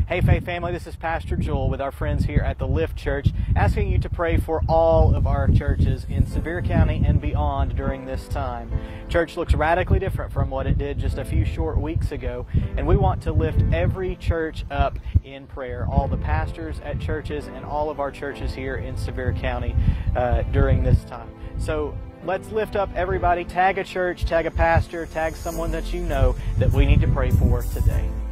Hey Faith family, this is Pastor Joel with our friends here at the Lift Church, asking you to pray for all of our churches in Sevier County and beyond during this time. Church looks radically different from what it did just a few short weeks ago, and we want to lift every church up in prayer, all the pastors at churches and all of our churches here in Sevier County during this time. So let's lift up everybody. Tag a church, tag a pastor, tag someone that you know that we need to pray for today.